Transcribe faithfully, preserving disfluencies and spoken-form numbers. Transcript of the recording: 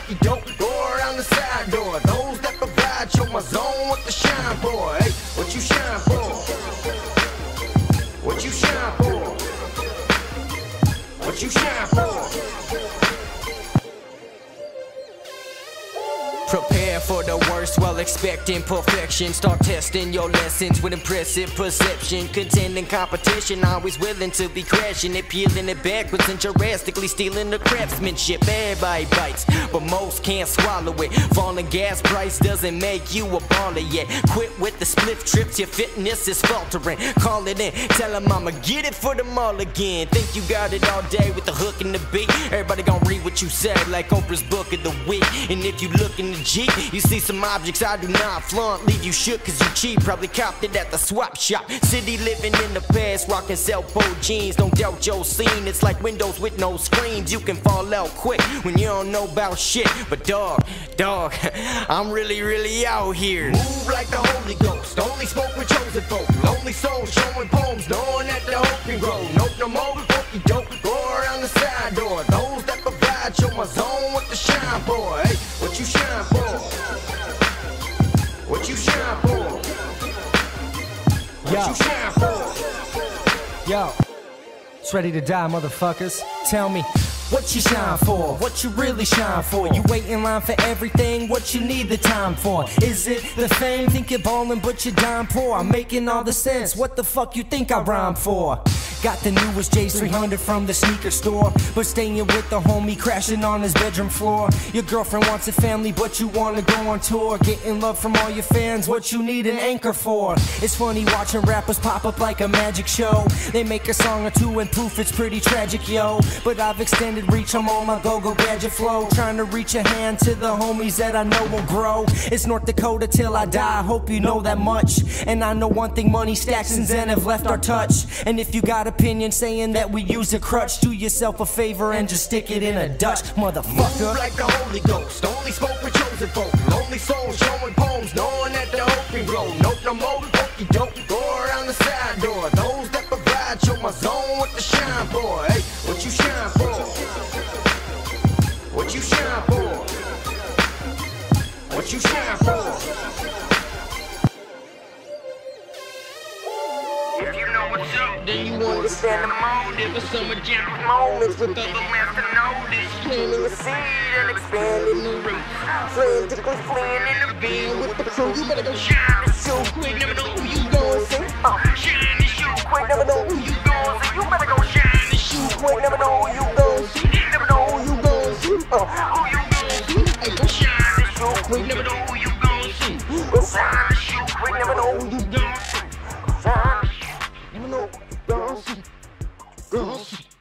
funky dope, go around the side door. Those that provide, show my zone what to shine for. Hey, what you shine for? What you shine for? What you shine for? Prepare for the worst while expecting perfection. Start testing your lessons with impressive perception. Contending competition, always willing to be crashing it, peeling it backwards and drastically stealing the craftsmanship. Everybody bites, but most can't swallow it. Falling gas price doesn't make you a baller yet. Quit with the spliff trips, your fitness is faltering. Call it in, tell them I'ma get it for them all again. Think you got it all day with the hook and the beat. Everybody gon' read what you say like Oprah's book of the week. And if you look in the G, you see some objects I do not flaunt. Leave you shook cause you cheap, probably copped it at the swap shop. City living in the past, rocking Selpo jeans. Don't doubt your scene, it's like windows with no screens. You can fall out quick when you don't know about shit. But dog, dog, I'm really, really out here. Move like the Holy Ghost, only smoke with chosen folk. Lonely souls showing poems, knowing that the hope can grow. Nope, no more, funky dope, go around the side door. Those that provide, show my zone what to shine for. Hey, what you shine for? What you shine for? What Yo. you shine for? Yo, it's ready to die, motherfuckers. Tell me, what you shine for? What you really shine for? You wait in line for everything, what you need the time for? Is it the fame? Think you're ballin' but you're dying poor. I'm making all the sense, what the fuck you think I rhyme for? Got the newest J's three hundred from the sneaker store, but staying with the homie crashing on his bedroom floor. Your girlfriend wants a family but you wanna go on tour. Getting love from all your fans, what you need an anchor for? It's funny watching rappers pop up like a magic show. They make a song or two and poof, it's pretty tragic, yo. But I've extended reach, I'm on my go-go gadget flow, trying to reach a hand to the homies that I know will grow. It's North Dakota till I die, I hope you know that much. And I know one thing, money stacks and Zen have left our touch. And if you got opinion saying that we use a crutch, do yourself a favor and just stick it in a Dutch, motherfucker. Move like the Holy Ghost, only smoke with chosen folk. Lonely souls showing poems, knowing that the hope can grow. Nope, no more, funky dope, go around the side door. Those that provide, show my zone what to shine for. Hey, what you shine for? What you shine for? What you shine for? If you know what's up, then you understand the motive of some of Jim's moments. With other less to know this, planting the seed and expanding the roots. Frantically fleeing in the van with the crew. You better go shine this shoe quick, never know who you gon' see. Uh, shine this shoe quick, never know who you gon' see. You better go shine this shoe quick, never know who you gon' see. Never know who you gon' see. Uh, who you gon' see? Hey, go shine this shoe quick, never know who you gon' see. Go shine this shoe quick, never know who you gon' see. Shine. No, don't see, don't see.